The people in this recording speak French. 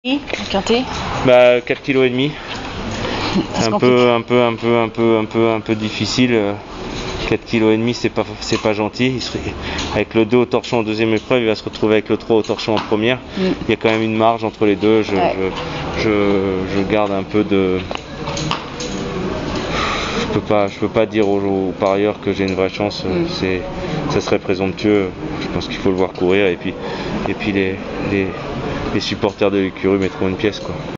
Quintet. Bah 4,5 kg. C'est Un peu difficile. 4,5 kg c'est pas gentil. Avec le 2 au torchon en deuxième épreuve, il va se retrouver avec le 3 au torchon en première. Il y a quand même une marge entre les deux. Je garde un peu de. Je peux pas dire aux parieurs que j'ai une vraie chance. Ça serait présomptueux. Je pense qu'il faut le voir courir et puis les supporters de l'écurie mettront une pièce, quoi.